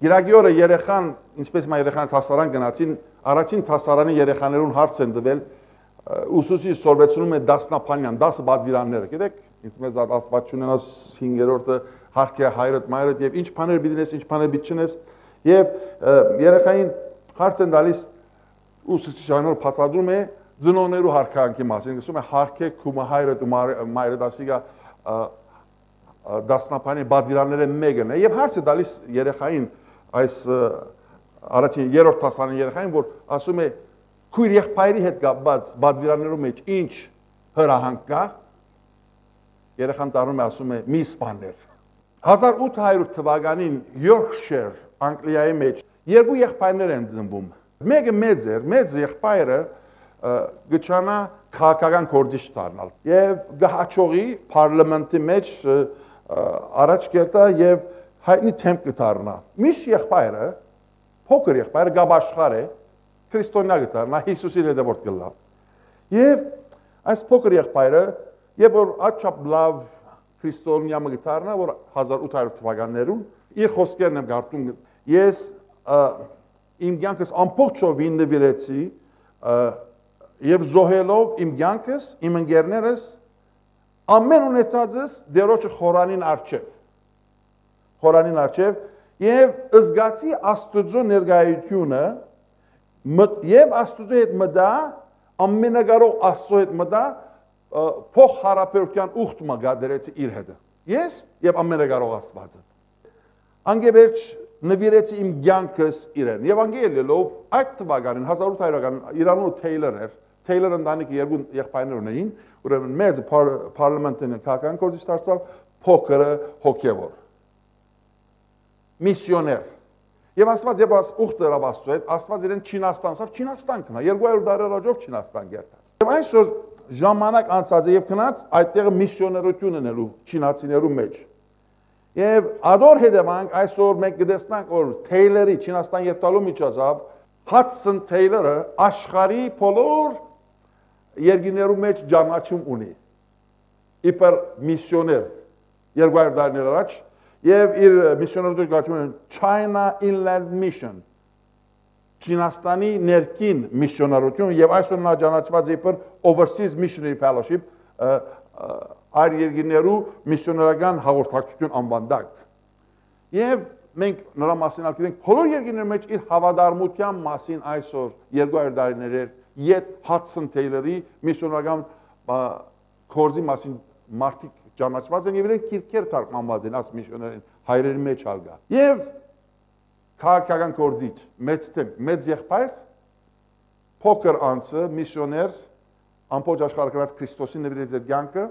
Գիրակի օրը երեխան, ինչպես մա երեխան տասարան գնացին, առաջին տասարանի երեխաներուն հարց են տվել, ուսուցիչ սորվեցնում է դասնապանյան, 10 բադվիրանները, գիտեք, ինձ մեծ աստված չունենաս 5-րդը հարկե հայրդ մայրդ եւ ինչ բաներ պիտի ինչ բաներ պիտի չնես եւ երեխային հարց են տալիս ուսուցիչը այնօր բացատրում է ծնողներու հարկանքի մասին, ասում է հարկե քումը հայրդ ու մայրդ ասիգա դասնապանի բադվիրանները մեկն է եւ հարց է տալիս երեխային այս առաջին երրորդ տասարանի երեխային որ ասում է քույր եղբայրի հետ կապված բադվիրաններու մեջ ինչ հրահանգ կա երեխան տառնում է ասում է մի սպաներ 1800 թվականին Yorkshire Անգլիայի մեջ երկու եղբայրներ են ծնվում մեկը մեծ եղբայրը գճանա քաղաքական գործիչ դառնալ եւ գահաճողի parlamenti մեջ առաջ կերտա եւ հայտնի թեմպ կդառնա միշտ եղբայրը փոքր եղբայրը գաբաշխար է քրիստոնյա կդառնա Հիսուսի հետևորդ կլա եւ այս փոքր եղբայրը եւ որ աչափ լավ քրիստոնյա մգտարնա որ 1800 թվականներուն իր խոսքերն եմ գարտում ես իմ կյանքս ամբողջովին նվիրեցի եւ զոհելով իմ կյանքս իմ ընկերներս ամեն ունեցածս դերոջը խորանին արչև եւ զգացի Աստծո ներկայությունը եւ Աստծո հետ մտա ամենակարող Աստծո հետ մտա փող հարաբերության ուխտը գադերեցի իր հետ ես եւ ամենակարող Աստվածը անգեբերջ նվիրեցի իմ կյանքս իրեն եւ անգելելով այդ թվականին 1800-ական Իրանու Թեյլեր ընտանիքի երկու եղբայրներ ունեին ուրեմն մեծ parlamentin քաղաքական գործիչ դարձավ փոքրը հոգևոր միսիոներ եւ Աստված եւ ուխտը Աստծո հետ Աստված իրեն Չինաստանցավ Չինաստան կնա 200 տարի առաջով Չինաստան գերտա եւ այսօր ժամանակ անցած է եւ գնաց այդտեղ միսիոներություն ունելու չինացիներու մեջ եւ ադոր հետևանք այսօր մենք կտեսնանք որ Թեյլերի Չինաստան երթալու միջոցով Hudson Taylor-ը աշխարհի բոլոր երկիներու մեջ ճանաչում ունի իբր միսիոներ 200 տարիներ առաջ եւ իր միսիոներները գոչվում են China Inland Mission Չինաստանի ներքին միսիոներություն եւ այսօր նա ճանաչված է իբր Overseas Missionary Fellowship այլ երկիներու միսիոներական հաղորդակցություն անվանդակ եւ մենք նրա մասին ալգենք բոլոր երկիներու մեջ իր հավատարմության մասին այսօր 200 տարիներ Yet Hudson Taylor-ի միսիոներական կորզի մասին մարդիկ ճանաչված են եւ իրենք քիրքեր թարգմանված են աս միսիոներին հայրերի մեջ ալգա եւ քաղաքական կորզիչ մեծ եղբայր փոքր անձը միսիոներ ամբողջ աշխարհը գրած Քրիստոսին նվիրեց իր կյանքը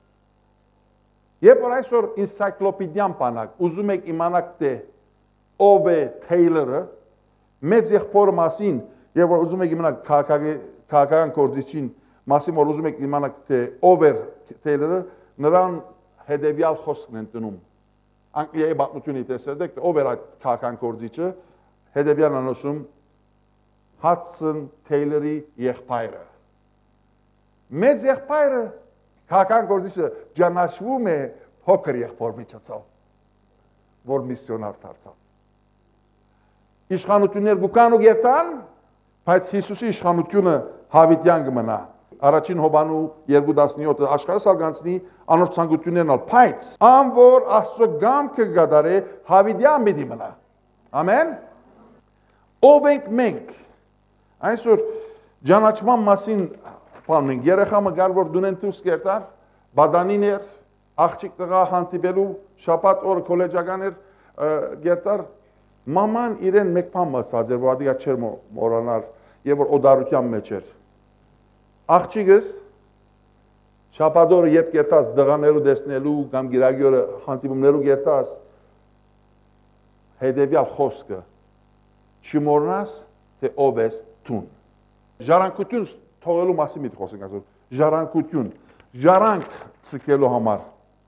եւ որ այսօր ինսայքլոպեդիան բանակ ուզում եք իմանաք թե ով է Թեյլերը մեծ եղբորը մասին եւ որ ուզում եք իմանալ քաղաքական կորզիչին մասին որ ուզում եք իմանալ թե ով է Թեյլերը նրան հետեւյալ խոսքն են տնում Անգլիայի պատմությունը տեսեք ով էր այդ քաղաքական կորզիչը հետեւյալն անոսում Hudson Taylor-ի եղբայրը մեծ եղբայրը քաղաքական կորզիչը ճանաչվում է փոքր եղբոր միջոցով որ միսիոնար դարձավ իշխանություններ գուկան ու գերտան բայց Հիսուսի իշխանությունը հավիտյան կմնա առաջին Հովանու 2:17-ը աշխարհը սալգանցնի անոր ցանկություններն ալ բայց ան որ Աստծո գամքը գդարե հավիտյան պիտի մնա ամեն ով ենք մենք այսօր ճանաչման մասին բանին երեխամը գար որ դունեն դուրս կերտար բադանիներ աղջիկ տղա հանդիպելու շաբաթ օրը քոլեջական էր գերտար մաման իրեն մեկ բան ասած էր որ ադիգա չեր մորանար եւ որ օդարության մեջ էր աղջիկս շաբաթ օրը երբ կերտած դղաներու տեսնելու կամ գիրագի օրը հանդիպումներու կերտած հետեւյալ խոսքը չմոռնաս թե ով ես դու ժառանգություն թողելու մասին մի խոսենք այսօր ժառանգություն ժառանգ ցկելու համար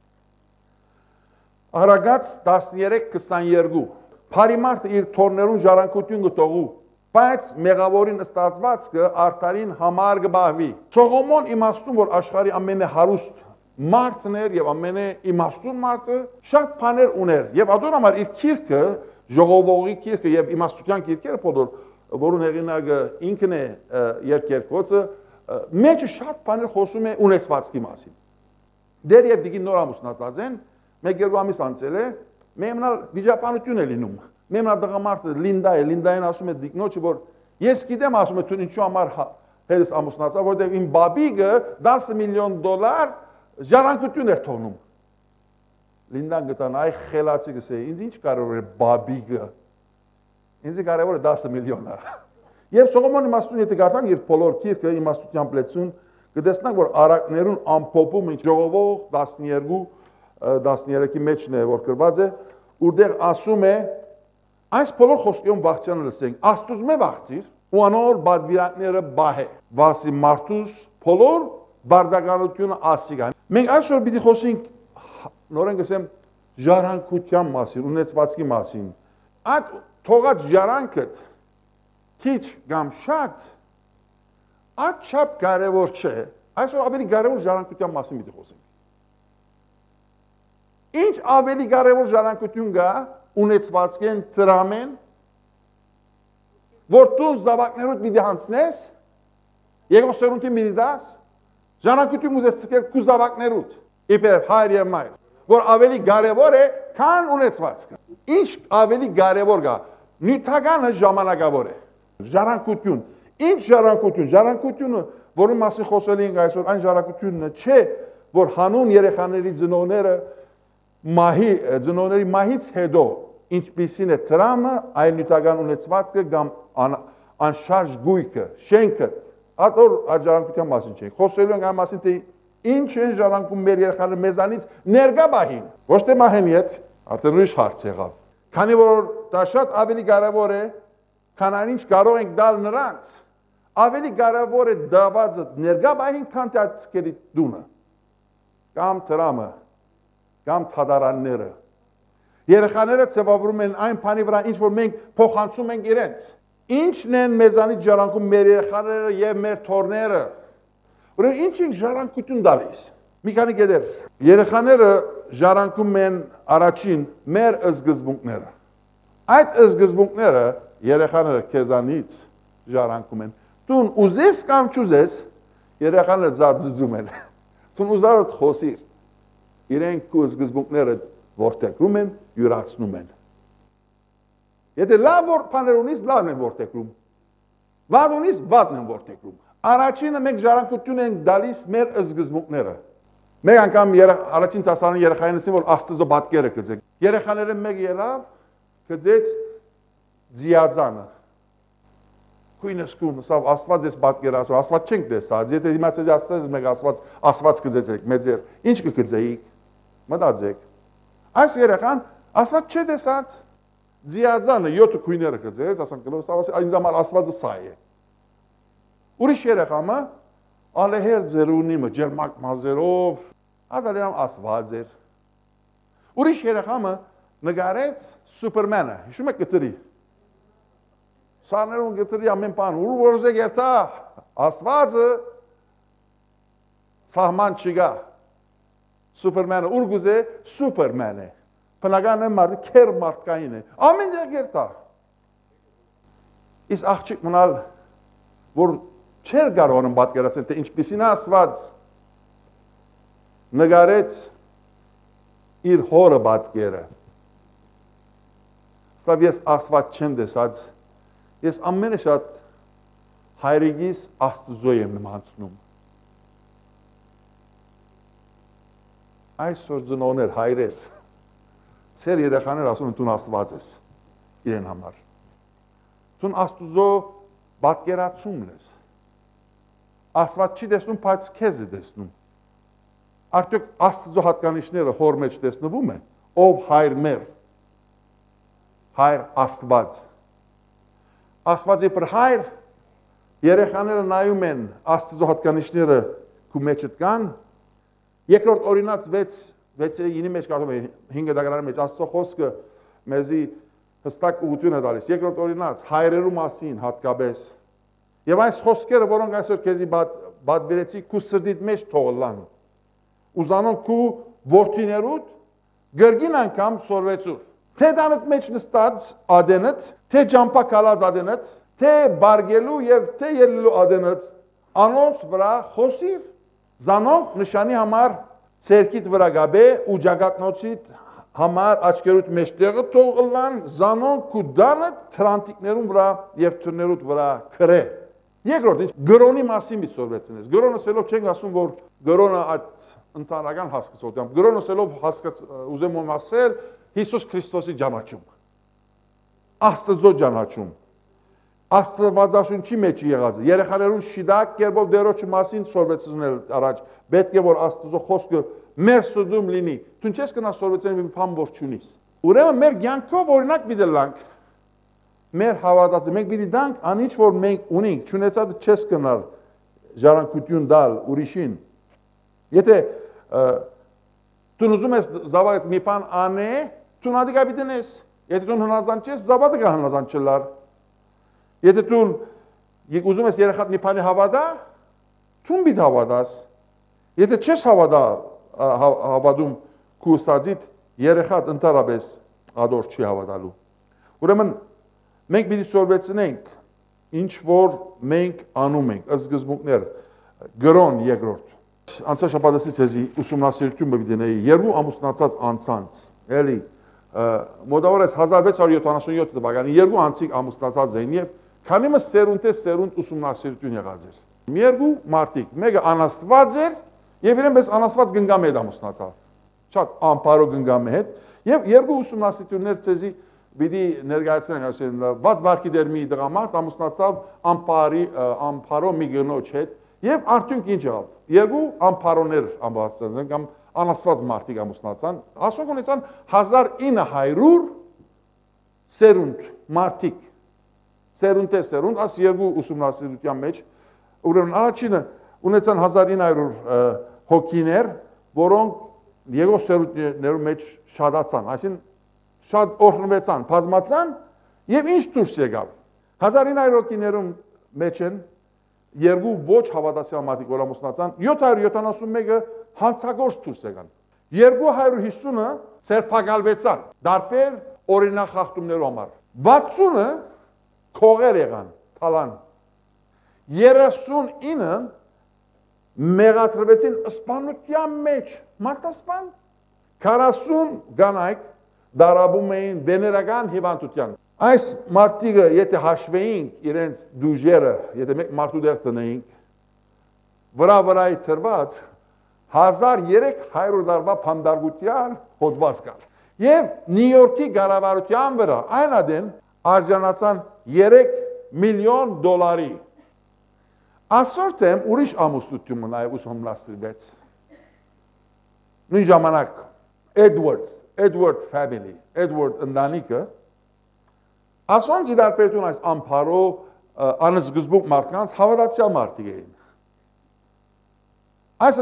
Արագած 13:22 Փարիմարտ իր թորներուն ժառանգություն կտողու բայց մեղավորին ստացվածքը արդարին համար կբահվի Սողոմոն իմաստուն որ աշխարհի ամենահարուստ մարդն էր եւ ամենաիմաստուն մարդը շատ բաներ ուներ եւ ադոր համար իր քիրքը ժողովողի քիրքը եւ իմաստության քիրքերը բոլոր, որոնց հեղինակը ինքն է երկերկոցը, մեջը շատ բաներ խոսում է ունեցվածքի մասին։ Դեր եւ դիգի նոր ամուսնացած են, մեկ երկու ամիս անցել է, մեմնալ վիճապանություն է լինում։ Մեմնա դղամարդը Լինդա է, Լինդային ասում է դիկնոջը, որ ես գիտեմ ասում է դու ինչու համար հետս ամուսնացա, որտեղ իմ բաբիգը $10 միլիոն ժառանգություն էր թողնում։ Լինդան գտան այ խելացի գսե, ինձ ինչ կարող է բաբիգը։ Ինձ կարևոր է 10 միլիոնը։ Եվ Սողոմոնի իմաստուն եթե գարտանք իր բոլոր քիրքը իմաստության պլեցուն, կտեսնանք որ արակներուն ամփոփում ինչ ժողովող 12-13-ի մեջն է որ գրված է, որտեղ ասում է այս բոլոր խոսքերում վախճանը լսենք, Աստուծո մե վախծիր, ու անոր բադվիրանքները բահե, վասի մարդուս բոլոր բարդականությունը ասիգա։ Մենք այսօր պիտի խոսենք նորեն գսեմ ժառանգության մասին, ունեցվածքի մասին։ Այդ թողած ժառանգը քիչ կամ շատ այդչափ կարևոր չէ։ Այսօր ավելի կարևոր ժառանգության մասին պիտի խոսենք։ Ինչ ավելի կարևոր ժառանգություն կա ունեցվածքեն տրամեն, որ դու զավակներուդ պիտի հանցնես, երկրորդ պիտի դաս, ժառանգություն ուզես ցկել քու զավակներուդ, իբր հայր եւ մայր, որ ավելի կարևոր է, քան ունեցվածքը։ Ինչ ավելի կարևոր կա, նյութականը ժամանակավոր է։ Ժառանգություն, ինչ ժառանգություն, ժառանգությունը, որի մասին խոսել ենք այսօր, այն ժառանգությունն չէ, որ հանուն երեխաների ծնողները ծնողների մահից հետո ինչպիսին է տրամը, այլ նյութական ունեցվածքը կամ անշարժ գույքը, շենքը, ատոր ժառանգության մասին չէ։ Խոսելու ենք այն մասին, թե ինչ են ժառանգում մեր երեխաները մեզանից ներկա բահին, ոչ թե մահեն հետ, արդեն ուրիշ հարց եղավ։ Քանի որ դա շատ ավելի կարևոր է, քան այն ինչ կարող ենք դալ նրանց, ավելի կարևոր է դավածը ներկա բահին, քան թե դունը կամ տրամը կամ թադարանները։ Երեխաները ձևավորում են այն բանի վրա, ինչ որ մենք փոխանցում ենք իրենց։ Ինչն են մեզանից ժառանգում մեր երեխաները եւ մեր թորները։ Ուրեմն ինչ են ժառանգություն տալիս։ Մի քանի կետեր։ Երեխաները ժառանգում են առաջին մեր սկզբունքները։ Այդ սկզբունքները երեխաները քեզանից ժառանգում են։ Դու ուզես կամ չուզես, երեխաները ծածծում են։ Դու ուզած խոսիր։ Իրենք քո սկզբունքները որտեղում են, յուրացնում են։ Եթե լավ բաներ ունիս, լավն են որտեղում։ Վատ ունիս, վատն են որտեղում։ Առաջինը մենք ժառանգություն ենք տալիս մեր սկզբունքները։ Մեկ անգամ առաջին դասարանի երեխաներսին որ Աստծո պատկերը գծեք։ Երեխաները մեկ ելավ, գծեց ձիածանը։ Քույնս կում, սա Աստված էս պատկերացու, Աստված չենք տեսած, եթե իմացած Աստված մեկ Աստված գծեցեք, մեծեր, ինչ կգծեիք, մտածեք։ Այս երեխան Աստված չէ տեսած, ձիածանը 7 քույները գծեց, ասանք ինձ համար Աստվածը սա է։ Ուրիշ երեխամը ալեհեր ձերունիմը, ջերմակ մազերով, ադալերամ Աստված էր։ Ուրիշ երեխամը նկարեց Սուպերմենը, հիշում եք գծրի։ Սարներուն գտրի ամեն բան, ուր որզե գերտա, Աստվածը սահման չկա։ Սուպերմենը ուր գուզե, Սուպերմեն է։ Բնականը մարդը քեր մարդկային է։ Ամեն դեղ գերտա։ Իսկ աղջիկ մնալ, որ չեր կարող պատկերացնել, թե ինչպիսին է Աստված նկարեց իր հորը պատկերը։ Սա ես Աստված չեմ տեսած, ես ամենը շատ հայրիկիս Աստծո եմ նմանցնում։ Այսօր ծնողներ, հայրեր, ծեր երեխաներ ասում են դու Աստված ես իրեն համար։ Դու Աստծո պատկերացումն ես։ Աստված չի տեսնում, բայց քեզ է տեսնում։ Արդյոք Աստծո հատկանիշները հոր մեջ տեսնվում են, ով հայր մեր, հայր Աստված։ Աստվածի պր հայր, երեխաները նայում են Աստծո հատկանիշները քու մեջդ կան, երկրորդ օրինաց 6-9 մեջ կարդում է 5 դագարանի մեջ Աստծո խոսքը մեզի հստակ ուղղություն է տալիս։ Երկրորդ օրինաց հայրերու մասին հատկապես։ Եվ այս խոսքերը, որոնք այսօր քեզի բադվերեցի քու սրտիդ մեջ թողլան։ Ուզանոն քու որդիներուդ գրգին անգամ սորվեցուր։ թե դանդ մեջ նստած ադենդ, թե ջամփա կալած ադենդ, թե բարգելու եւ թե ելլու ադենդ, անոնց վրա խոսիր, զանոնք նշանի համար ցերկիտ վրա գաբե ու ջագատնոցիտ համար աչքերուտ մեջտեղը թողլան, զանոնք ու դանդ թրանտիկներուն վրա եւ թուրներուտ վրա քրե։ Երկրորդ, գրոնի մասին մի սորվեցնես։ Գրոնը սելով չենք ասում, որ գրոնը այդ ընդհանրական հասկացությամբ, գրոնը սելով ուզեմ ասել Հիսուս Քրիստոսի ճանաչում, Աստծո ճանաչում, Աստվածաշունչի մեջ եղածը, երեխաներուն շիդակ կերպով դերոջի մասին սորվեցնել առաջ, պետք է որ Աստծո խոսքը մեր սուդում լինի։ Դու չես կնա սորվեցնել մի բան որ չունիս։ Ուրեմն մեր կյանքով օրինակ մի դելանք մեր հավատացը, մենք պիտի դանք անիչ որ մենք ունենք, չունեցածը չես կնար ժառանգություն դալ ուրիշին։ Եթե դու ուզում ես զավակդ մի բան անե, դու նադիկա պիտենես։ Եթե դու հնազան չես, զավակը կա հնազան չլար։ Եթե դու ուզում ես երեխադ մի բանի հավատա, դու պիտի հավատաս։ Եթե չես հավատում քու սածիդ, երեխադ ընդհանրապես ադոր չի հավատալու։ Ուրեմն մենք պիտի սորվեցնենք ինչ որ մենք անում ենք, սկզբունքներ, գրոն երկրորդ։ Անցյալ շաբաթից էզի ուսումնասիրություն պիտի դնեի երկու ամուսնացած անցանց, էլի մոտավորապես 1677 թվականին երկու անցիկ ամուսնացած էին եւ քանի մը սերունդ ուսումնասիրություն եղած էր։ Երկու մարդիկ, մեկը անաստված էր եւ իրեն պես անաստված գնգամ հետ ամուսնացավ։ Շատ անպարո գնգամ հետ եւ երկու ուսումնասիրություններ ցեզի Բիդի ներկայացնենք ասեն վատ վարկի դեր մի դրամատ ամուսնացավ ամփարո մի գնոջ հետ եւ արդյունք ինչ եղավ երկու ամփարոներ ամբաստացան կամ անաստված մարդիկ ամուսնացան ասոնք ունեցան 1900 սերունդ մարդիկ սերունդ աս երկու ուսումնասիրության մեջ ուրեմն առաջինը ունեցան 1900 հոգիներ որոնք երկու սերունդներու մեջ շատացան այսին շատ օրհնվեցան, բազմացան եւ ինչ դուրս եկավ 1900 հոգիներում մեջ են երկու ոչ հավատացյալ մարդիկ որ ամուսնացան 771-ը հանցագործ դուրս եկան 250-ը ցերփակալվեցան դարբեր օրինախախտումներով համար 60-ը քողեր եղան թալան 39-ը մեղադրվեցին սպանության մեջ մարտասպան 40 կանայք դարաբում էին վեներական հիվանդության։ Այս մարդիկը, եթե հաշվեինք իրենց դուժերը, եթե մեկ մարդու դեղ տնեինք, վրայի թրված 1300 դարվա փանդարգության հոդված կար։ Եվ Նյու Յորքի կառավարության վրա այն ադեն արժանացան 3 միլիոն դոլարի։ Ասորտեմ ուրիշ ամուսնություն նաև ուսումնասիրվեց։ Նույն ժամանակ Edward family, Edward ընտանիքը, ասոնք իդարպետուն այս ամփարո անզգզբուկ մարդկանց հավատացյալ մարդիկ էին։ Այս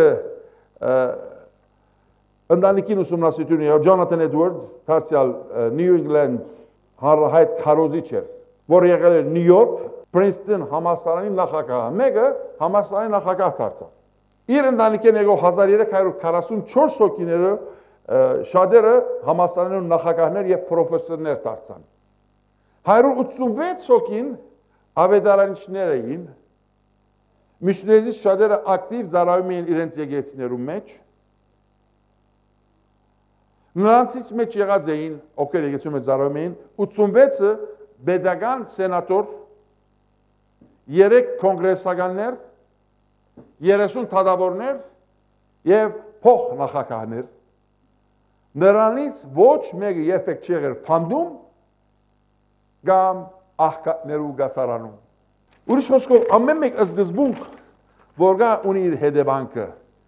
ընտանիքին ուսումնասիրությունը Jonathan Edwards, դարձյալ New England հանրահայտ քարոզիչ էր, որ եղել էր New York, Princeton համալսարանի նախագահ, մեկը համալսարանի նախագահ դարձավ։ Իր ընտանիքին եկող 1344 հոգիները շատերը համալսարաններում նախագահներ եւ պրոֆեսորներ դարձան 186 հոգին ավետարանիչներ էին մյուսներից շատերը ակտիվ ծառայում էին իրենց եկեղեցիներու մեջ նրանցից մեջ եղած էին ովքեր եկեղեցու մեջ ծառայում էին 86-ը pedagogan սենատոր 3 կոնգրեսականներ 30 թադավորներ եւ փոխ նախագահներ Նրանից ոչ մեկը երբեք չի եղել փանդում կամ աղքատներու գացարանում։ Ուրիշ խոսքով ամեն մեկ սկզբունք որ գա ունի իր հետևանքը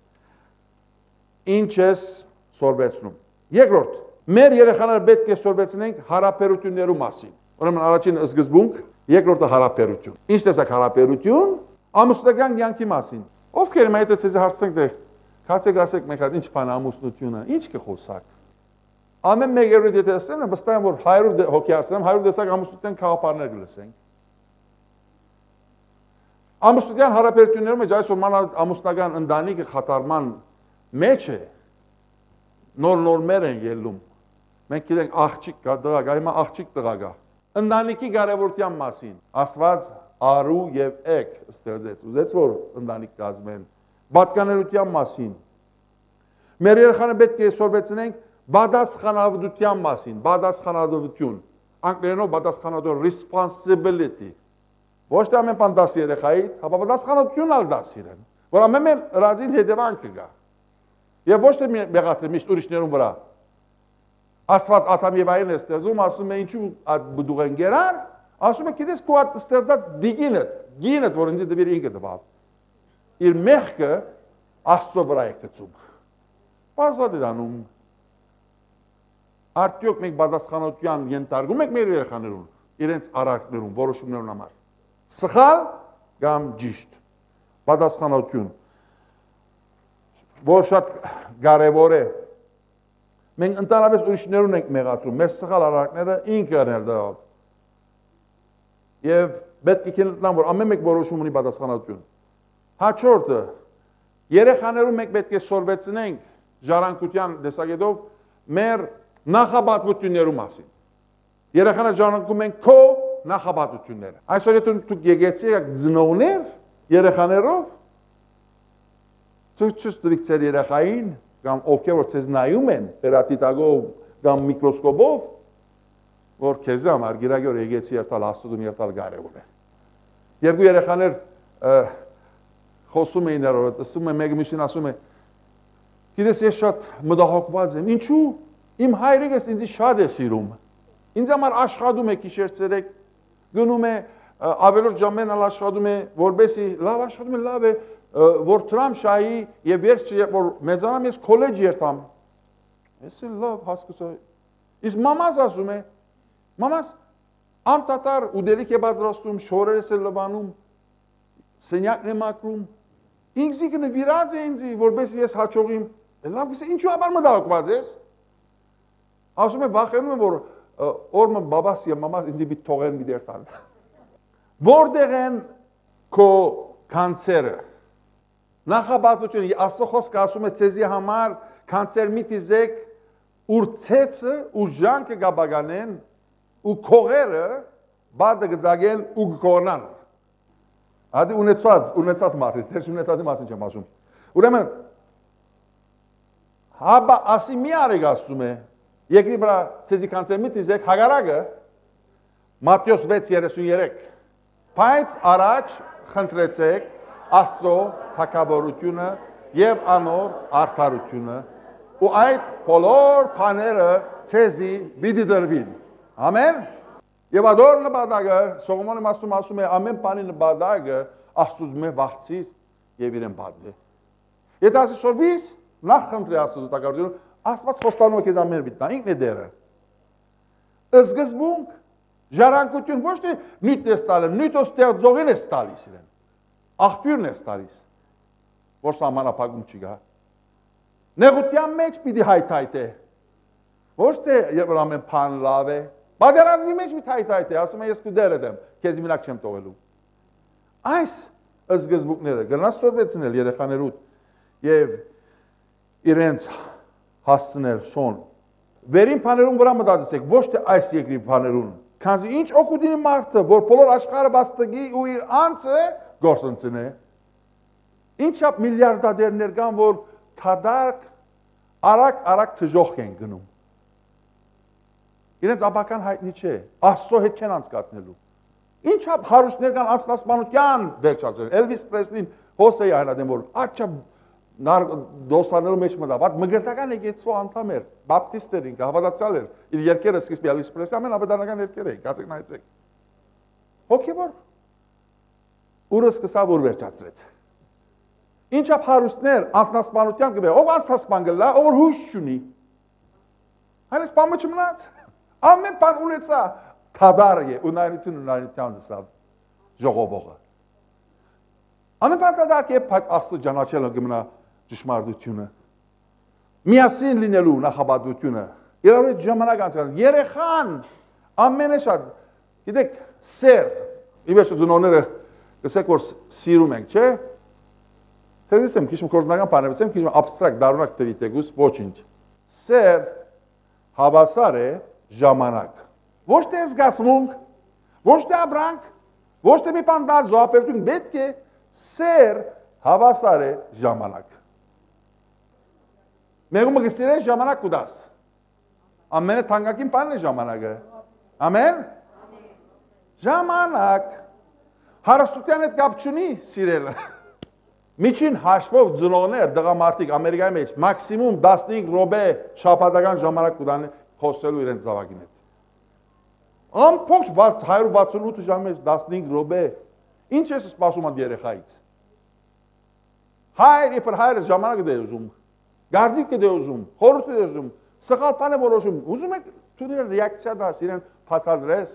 ինչ ես սորվեցնում։ Երկրորդ, մեր երեխաները պետք է սորվեցնենք հարաբերություններու մասին։ Ուրեմն առաջին սկզբունք, երկրորդը հարաբերություն։ Ինչ տեսակ հարաբերություն, ամուսնական կյանքի մասին։ Ովքեր մայթ ցեզ հարցնենք դե Քացեք ասեք մեկ հատ ինչ բան ամուսնությունը, ինչ կխոսակ։ Ամեն մեկը եթե ասեմ, վստահ եմ որ 100 հոգի ասեմ, 100 տեսակ ամուսնության քաղաքապարներ կլսենք։ Ամուսնության հարաբերություններում մեջ այսօր ամուսնական ընտանիքը խաթարման մեջ է։ Նոր-նոր մեր են ելնում։ Մենք գիտենք աղջիկ կա, տղա կա, հիմա աղջիկ տղա կա։ Ընտանիքի կարևորության մասին Աստված արու եւ էգ ստեղծեց։ Ուզեց որ ընտանիք կազմեն։ Պատկանելության մասին։ Մեր երեխաները պետք է սովորեցնենք պատասխանատվության մասին, պատասխանատվություն։ Անգլերենով պատասխանատու responsibility։ Ոչ թե ամեն բան դասի երեխայի, հապա պատասխանատվություն ալ դասի իրեն, որ ամեն ռազին հետևանքը կա։ Եվ ոչ թե մեղադրի միշտ ուրիշներուն վրա։ Աստված Ադամ եւ Ավելին է ստեղծում, ասում է ինչու բդուղ են գերար, ասում է գիտես քո ստեղծած դիգինը, գինը, որ ինձ դվիր ինքը դվավ։ Իր մեղքը Աստծո վրա է գցում։ Պարզად է դանում։ Արդյոք մենք պատասխանատվության ենթարկում ենք մեր երեխաներուն, իրենց արարքներուն, որոշումներուն համար։ Սխալ կամ ճիշտ։ Պատասխանատվություն։ Որ շատ կարևոր է։ Մենք ընդհանրապես ուրիշներուն ենք մեղադրում, մեր սխալ արարքները ինքը անել դրավ։ Եվ պետք է գտնան, որ ամեն մեկ որոշում ունի պատասխանատվություն։ Հաջորդը, երեխաներուն մենք պետք է սովորեցնենք ժառանգության տեսակետով մեր նախապատվություններու մասին։ Երեխաները ժառանգում են քո նախապատվությունները։ Այսօր եթե դուք եկեցի եք ծնողներ երեխաներով, դուք ցույց տվեք ձեր երեխային կամ ովքեր որ ցեզ նայում են պերատիտագով կամ միկրոսկոպով, որ քեզ համար գիրագոր եկեցի երթալ աստուդում երթալ կարևոր է։ Երկու երեխաներ խոսում էին երբ ասում է մեկը մյուսին ասում է գիտես ես շատ մտահոգված եմ, ինչու իմ հայրիկս ինձ շատ է սիրում։ Ինձ համար աշխատում է գիշեր-ցերեկ, գնում է ավելորդ ժամերն աշխատում է, որբեսի լավ աշխատում է, լավ է, որ Թրամփ շահի եւ վերջը որ մեծանամ ես քոլեջ երթամ։ Ես լավ հասկացա։ Իսկ մամաս ասում է, մամաս անտատար ուդելիք է պատրաստում, շորերս է լվանում, սենյակն է մաքրում։ Ինձ նվիրած է ինձ, որբեսի ես հաջողիմ։ Լավ գսե ինչու ապար մտահոգված ես։ Ասում է վախենում եմ որ օրը բաբաս եւ մամաս ինձ պիտի թողեն մի դերտան։ Որտեղ են քո կանցերը։ Նախապատվությունը Աստծո խոսքը ասում է ցեզի համար կանցեր մի դիզեք ուր ցեցը ու ժանքը գաբագանեն ու քողերը բադը գծագեն ու գկորնան։ Ադի ունեցած մարդի, դեռ ունեցածի մասին չեմ ասում։ Ուրեմն հաբա ասի մի արեք ասում է Եկրի վրա ցեզի կանցեր մի դիզեք հագարակը Մատթեոս 6:33 Բայց առաջ խնդրեցեք Աստծո թագավորությունը եւ անոր արդարությունը ու այդ բոլոր բաները ցեզի պիտի դրվին ամեն եւ ադոր նպատակը Սողոմոնը ասում է ամեն բանի նպատակը Աստծուց մե վախցիր եւ իրեն բադե Եթե ասի սորվիս նախ խնդրի Աստծո թագավորությունը Աստված խոստանում է քեզ ամեն բիտնա ինքն է դերը Սկզբունք ժառանգություն ոչ թե նույն է ստալը նույն ստեղծողին է ստալիս իրեն աղբյուրն է ստալիս որ սահմանափակում չկա նեղության մեջ պիտի հայթայթ է ոչ թե երբ ամեն բան լավ է պատերազմի մեջ մի հայթայթ է ասում է ես քու դերը դեմ քեզ մենակ չեմ թողելու այս սկզբունքները գնաց ստորեցնել երեխաներուդ եւ իրենց հասցնել շոն վերին բաներուն վրա մտածեցեք ոչ թե այս երկրի բաներուն քանզի ինչ օգուտինի մարդը որ բոլոր աշխարհը բաստգի ու իր անձը գործընծնե ինչապ միլիարդադերներ կան որ թադարկ արագ թժող են գնում իրենց ապական հայտնի չէ Աստծո հետ չեն անցկացնելու ինչապ հարուստներ կան անձնասպանության վերջացրել Էլվիս Պրեսլին հոսեի այնադեմ որ աչա դոսաներու մեջ մտավ, այդ մգրտական եկեցվո անդամ էր, բապտիստեր ինքը, հավատացյալ էր, իր երկերը սկիզբի Էլվիս Պրեսլի ամեն ավետարանական երկեր էին, կացեք նայեցեք։ Հոգևոր, ուրը սկսավ ուր վերջացրեց։ Ինչապ հարուստներ անձնասպանության կվե, ով անձնասպան գլա, ով որ հույս չունի։ Հայնես պամը չմնաց, ամեն պան ունեցա, թադարը է, ունայնության զսավ, ժողովողը։ Ամեն պան թադարք է, բայց Աստծո ճանաչելը գմնա ճշմարտությունը միասին լինելու նախապատվությունը իրար հետ ժամանակ անցկացնել երեխան ամենը շատ գիտեք սեր իվերջ ծնողները գսեք որ սիրում ենք չէ ցեզիսեմ քիչ կորզնական բաներ ասեմ քիչ աբստրակտ դառնակ դրիտեգուս ոչինչ սեր հավասար է ժամանակ։ Ոչ թե զգացմունք, ոչ թե ապրանք, ոչ թե մի բան դա զոհապետություն, պետք է սեր հավասար է ժամանակ։ Մեղումը գսիրես ժամանակ կուդաս։ Ամենը թանկագին բանն է ժամանակը։ Ամեն։ Ժամանակ։ Հարստության հետ կապ չունի սիրելը։ Միջին հաշվով ծնողներ, դղամարդիկ Ամերիկայի մեջ մաքսիմում 15 րոպե շաբաթական ժամանակ կուտան խոսելու իրենց զավակին հետ։ Ամբողջ 168 ժամի մեջ 15 րոպե։ Ինչ ես սպասում այդ երեխայից։ Հայր իբր հայրը ժամանակը դե ուզում։ Գարձիկը դե ուզում, խորհուրդը դե ուզում, սխալ բան է որոշում։ Ուզում եք դու դեր ռեակցիա դաս իրեն բացատրես։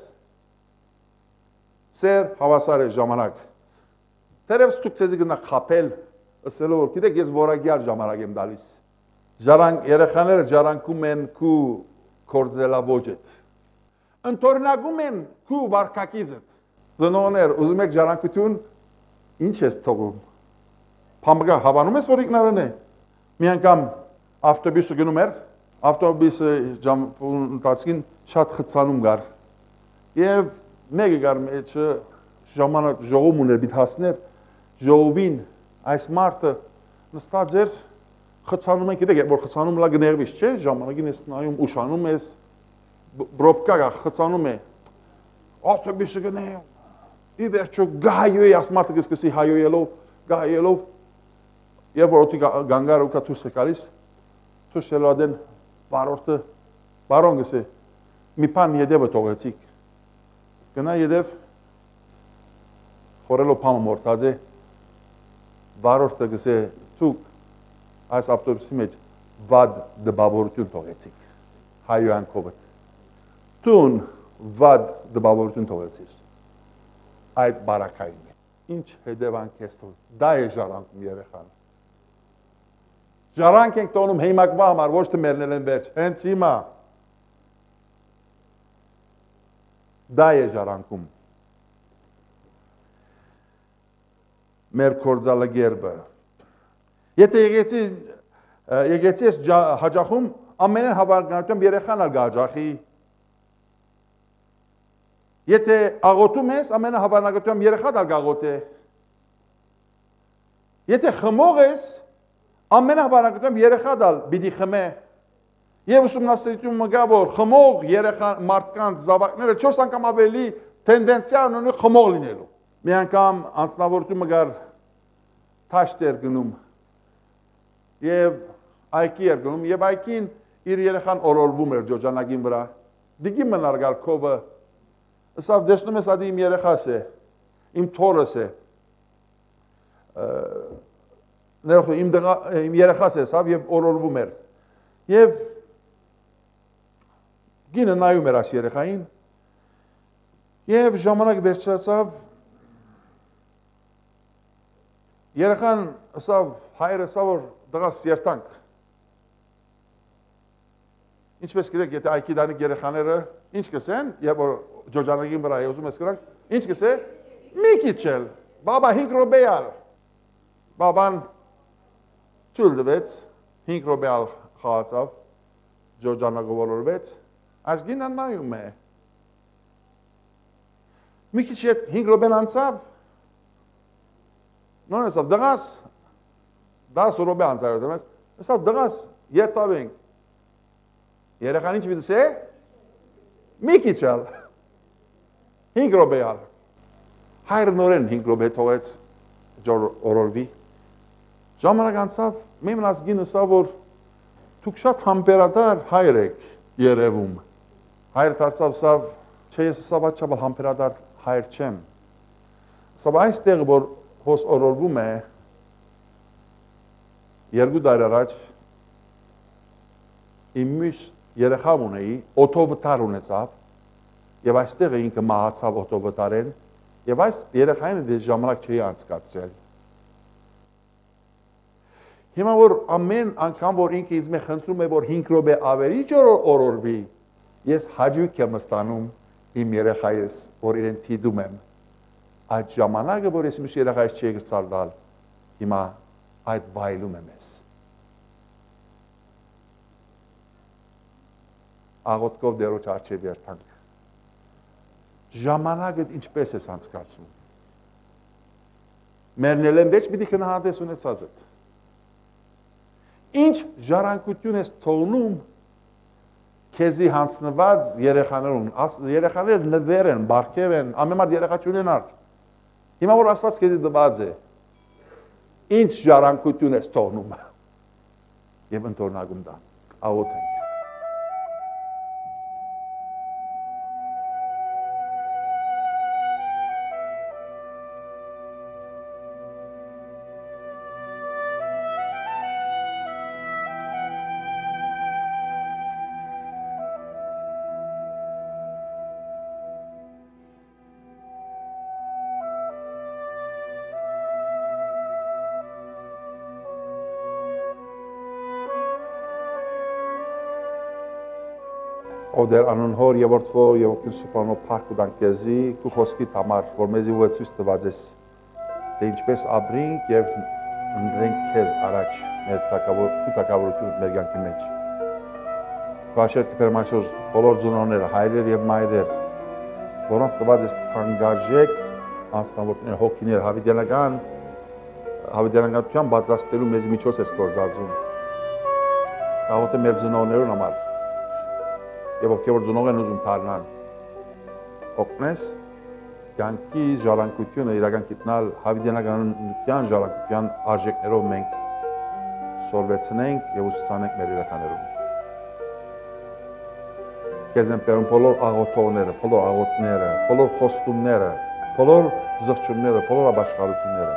Սեր հավասար է ժամանակ։ Տերևս դուք ցեզի գնա խապել, ասելով որ գիտեք ես որակյալ ժամանակ եմ տալիս։ Երեխաները ժառանգում են քու կորձելավոճետ։ Ընթորնագում են քու վարկակիցդ։ Ծնողներ, ուզում եք ժառանգություն, ինչ ես թողում։ Փամբգա հավանում ես որ ինքնարան է։ Մի անգամ ավտոբուսը գնում էր, ավտոբուսը ընթացքին շատ խցանում գար։ Եվ մեկը գար մեջը ժամանակ ժողում ուներ պիտի հասներ, ժողովին այս մարդը նստած էր, խցանում են, գիտեք, որ խցանում լա գներվիշ, չէ, ժամանակին ես նայում, ուշանում ես, բրոպկա գա, խցանում է, ավտոբուսը գնե, ի վերջո գահայոյ, աս մարդը գսկսի հայոյելով, գահայելով, եւ որ օտի գանգարը ու կա թուս է գալիս, թուս ելադեն բարորդը, բարոն գսե, մի պան յեդևը թողեցիք, գնա յեդև, խորելով պամը մորցած է, բարորդը գսե, թուք այս ավտոբուսի մեջ վադ դպավորություն թողեցիք, հայոյանքովըտ, թուն վադ դպավորություն թողեցիր, այդ բարակային է, ինչ հետևանք ես թող, դա է ժառանգում երեխան, ժառանգ ենք տոնում հիմակվա համար, ոչ թե մերնել են վերջ, հենց հիմա, դա է ժառանգում, մեր կործալագերբը, եթե եկեցի ես հաջախում, ամենեն հավարգանությամբ երեխան ալ գաջախի, եթե աղոտում ես, ամենը հավանականությամբ երեխան ալ գաղոտ է, եթե խմող ես, ամենահավանականությամբ երեխա դալ պիտի խմե, եւ ուսումնասիրությունը գա որ խմող երեխան մարդկանց զավակները 4 անգամ ավելի տենդենցիա ունեն խմող լինելու։ Մի անգամ անձնավորությունը գար թաշտեր գնում եւ այկի էր գնում եւ այկին իր երեխան օրորվում էր ջոջանագին վրա։ Դիգի մնար գալ կովը, ասավ դեսնում ես ադի իմ երեխաս է, իմ թորս է, իմ երեխաս է սավ և օրորվում էր և գինը նայում էր այս երեխային և ժամանակ վերջացավ երեխան ասավ հայրը ասավ որ դղաս երտանք ինչպես գիտեք եթե այքի դանիք երեխաները ինչ կսեն երբ որ ջոջանագին վրա ուզում ես կրանք ինչ կսե մի քիչ էլ բաբա 5 րոպեալ բաբան Çul dvets, 5 րոպե ալ խաղացավ, ջորջանագը ոլորվեց, այս գինան նայում է։ Մի քիչ հետ 5 րոպեն անցավ, նոր ասավ, դղաս, 10 րոպե անցավ, ասավ, դղաս, երտավ ենք։ Երեխան ինչ պիտի սե, մի քիչ ալ, 5 րոպե ալ։ Հայրը նորեն 5 րոպե թողեց օրորվի։ Ժամանակ անցավ, մի մնաց գինը սա, որ դուք շատ համբերադար հայր եք երևում։ Հայր դարձավ սա, չէ ես սա վաճաբալ համբերադար հայր չեմ։ Սա այս տեղը, որ հոս օրորվում է, 2 դար առաջ իմ մյուս երեխամ ունեի, օտովտար ունեցավ, և այստեղ ինքը մահացավ օտովտարեն, և այս երեխայինը դες ժամանակ չէի անցկացրել։ Հիմա որ ամեն անգամ որ ինքը ինձ մե խնդրում է որ 5 րոպե ավելի օրորվի, ես հաճույք եմ ստանում իմ երեխայիս, որ իրեն թիդում եմ։ Այդ ժամանակը, որ ես մյուս երեխայիս չի գրծալ դալ, հիմա այդ վայելում եմ ես։ աղոթքով Տերոջ առջև երթանք։ Ժամանակը ինչպես է անցկացում։ Մերնել են վեճ պիտի քնահանդես ունեցածը։ Ինչ ժառանգություն ես թողնում քեզի հանցնված երեխաներուն, երեխաները նվեր են, բարգև են, ամենամար երեխա չունենար։ Հիմա որ Աստված քեզի տված է, ինչ ժառանգություն ես թողնում եւ ընթորնագում դա, աղոթենք։ Ով դեր անուն հոր եւ որդվո եւ օգնություն սուպանո փառք ու դանկեզի քու խոսքիդ համար որ մեզի ուղեցույց տված ես թե ինչպես ապրենք եւ ընտրենք քեզ առաջ մեր թակավորությունը մեր կյանքի մեջ քաշետ կերմաշոր բոլոր ծնողները հայրեր եւ մայրեր որոնց տված ես թանկարժեք անձնավորներ հոգիներ հավիտյանական պատրաստելու մեզ միջոց ես կորզածում աղոթե մեր ծնողներուն համար եւ ովքեր որ ծնող են ուզում դառնան օգնես կյանքի ժառանգությունը իրական գտնալ հավիտյանական ժառանգության արժեքներով մենք սորվեցնենք եւ ուսուցանենք մեր երեխաներին քեզ են բերում բոլոր աղոթողները բոլոր աղոթները բոլոր խոստումները բոլոր զղջումները բոլոր ապաշխարությունները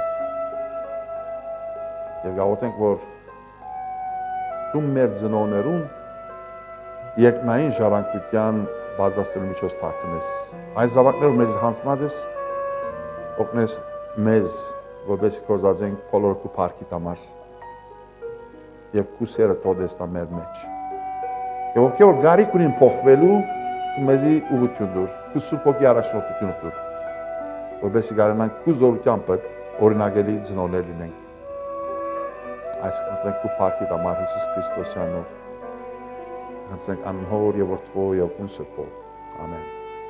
եւ աղոթենք որ դու մեր ծնողներուն երկնային ժառանգության պատրաստելու միջոց դարձնես։ Այս զավակներով մեզ հանձնած ես, օգնես մեզ, որպես կորզածենք բոլոր քու փառքիդ համար եւ քու սերը տոդես տա մեր մեջ։ Եվ ովքեր որ գարիք ունին փոխվելու, մեզի ուղղություն դուր, քու սուրբ ոգի առաջնորդություն դուր, որպեսզի կարողանանք քու զորությամբ օրինակելի ծնողներ լինենք։ Այս կընտրենք քու փառքիդ համար Հիսուս Քրիստոսի անունով։ Հանցենք անուն հոր եւ որդվո եւ օգուն սրբո։ Ամեն։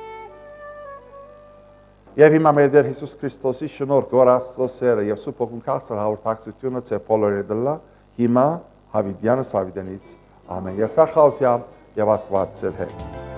Եվ հիմա մեր Տեր Հիսուս Քրիստոսի շնորհք, որ Աստծո սերը եւ սուրբ օգուն քաղցր հաղորդակցությունը ցե բոլորի դլա, հիմա հավիտյանս հավիտենից։ Ամեն։ Եվ տախալթյամ եւ Աստված ձեր հետ։